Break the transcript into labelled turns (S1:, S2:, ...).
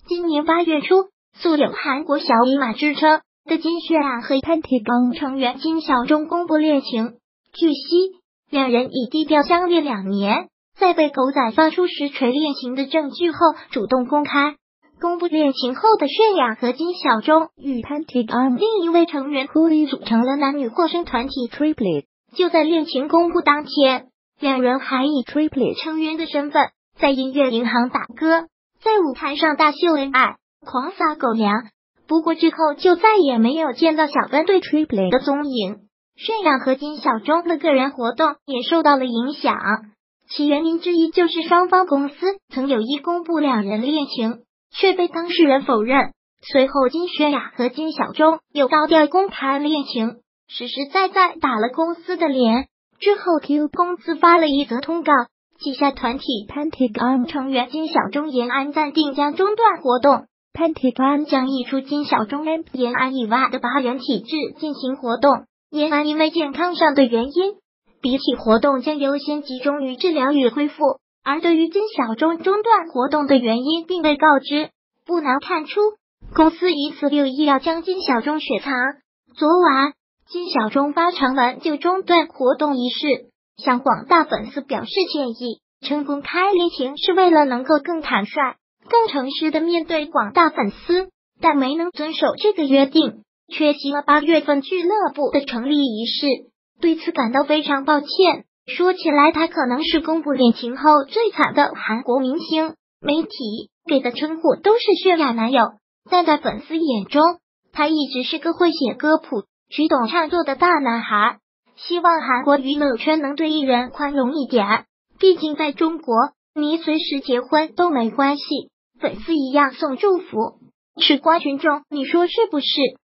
S1: 今年8月初，素有韩国小姨妈之称的金泫雅和 Pentagon 成员金小钟公布恋情。据悉，两人已低调相恋2年，在被狗仔发出实锤恋情的证据后，主动公布恋情后的泫雅和金小钟与 Pentagon 另一位成员 Huli 组成了男女获胜团体 Triplet。就在恋情公布当天，两人还以 Triplet 成员的身份在音乐银行打歌，在舞台上大秀恩爱，狂撒狗粮。不过之后就再也没有见到小分队 Triplet 的踪影。泫雅和金小钟的个人活动也受到了影响，其原因之一就是双方公司曾有意公布两人恋情，却被当事人否认。随后金泫雅和金小钟又高调公开恋情，实实在在打了公司的脸。之后 Q 公司发了一则通告，旗下团体 Pentagon 成员金小钟延安暂定将中断活动， Pentagon 将移出金小钟延安以外的8人体制进行活动。延安因为健康上的原因，比起活动将优先集中于治疗与恢复，而对于金小钟中断活动的原因并未告知。不难看出，公司以此有意要将金小钟雪藏。昨晚金小钟发长文就中断活动一事向广大粉丝表示歉意，称公开恋情是为了能够更坦率、更诚实的面对广大粉丝，但没能遵守这个约定，缺席了8月份俱乐部的成立仪式，对此感到非常抱歉。说起来，他可能是公布恋情后最惨的韩国明星，媒体给的称呼都是泫雅男友，但在粉丝眼中，他一直是个会写歌谱、曲懂唱作的大男孩。希望韩国娱乐圈能对艺人宽容一点，毕竟在中国，你随时结婚都没关系，粉丝一样送祝福。吃瓜群众，你说是不是？